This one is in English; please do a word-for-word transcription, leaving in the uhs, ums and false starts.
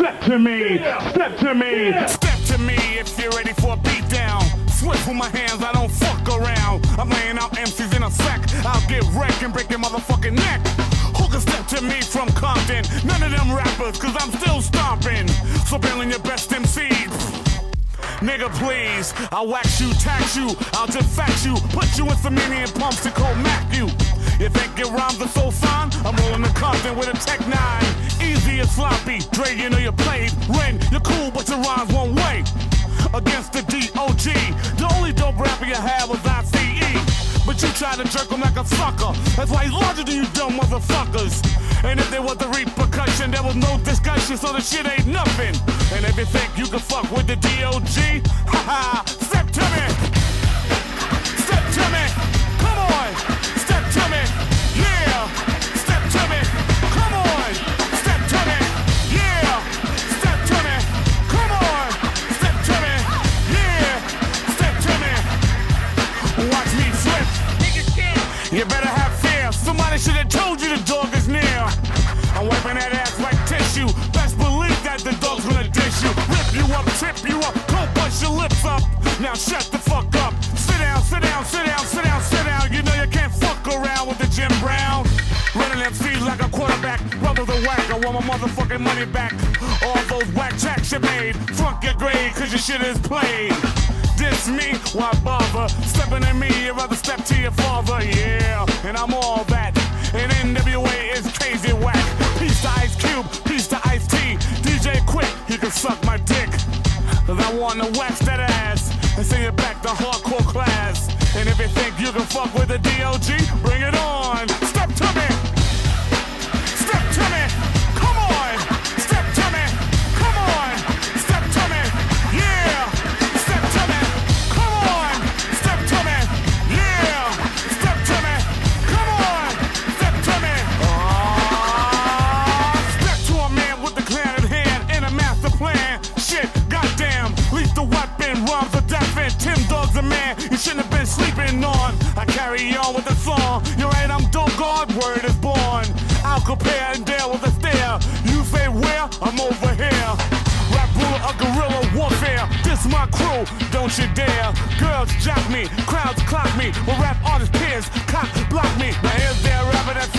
Step to me, step to me. Step to me if you're ready for a beat down. Swift with my hands, I don't fuck around. I'm laying out M Cs in a sack. I'll get wrecked and break your motherfucking neck. Who can step to me from Compton? None of them rappers, cause I'm still stomping. So bailing your best M C. Nigga, please, I'll wax you, tax you, I'll defact you, put you in some Indian pumps to cold Mac you. You think your rhymes are so fine? I'm rolling the Compton with a Tech nine. Easy as sloppy, Dre, you know you played. Ren, you're cool, but your rhymes one way. Against the D O G, the only dope rapper you had was I C E. But you tried to jerk him like a sucker. That's why he's larger than you dumb motherfuckers. And if there was a repercussion, there was no discussion, so the shit ain't nothing. And if you think you can fuck with the D O G, haha, step to me. Step to me. Come on. Step to me. Yeah. Step to me. Come on. Step to me. Yeah. Step to me. Come on. Step to me. Yeah. Step to me. Watch me slip. You better have fear. Somebody should have told you the dog is near. I'm wiping that ass like tissue. Best believe that the dog's gonna dish you. Rip you up, trip you up, don't bust your lips up. Now shut the fuck up. Sit down, sit down, sit down, sit down, sit down. You know you can't fuck around with the Jim Brown. Running M Cs like a quarterback. Brothers are whack, I want my motherfucking money back. All those whack tracks you made, flunk your grade cause your shit is played. Diss me, why bother? Stepping at me, you'd rather step to your father. Yeah, and I'm all that. And N W A is crazy whack. Peace to Ice Cube, peace to Ice T. D J Quick, you can suck my dick. Cause I wanna wax that ass and send you back to hardcore class. And if you think you can fuck with the D O G, bring it on. Step to me. Step to me. Come on. Step to me. Come on. Step to me. Yeah. Step to me. Come on. Step to me. Yeah. Step to me. Come on. Step to me. Ah. Step to a man with the clan in hand and a master plan. Shit, goddamn. Lethal weapon, rhymes are deaf and Tim Dog's a man you shouldn't have been sleeping on. I carry on with the song. You're right, I'm Dope God, word is born. I'll compare and dare with a stare. You say where? I'm over here. Rap ruler of guerrilla warfare. This my crew, don't you dare. Girls jock me, crowds clock me. Well, rap artists peers cock block me. Now here's their rapper that's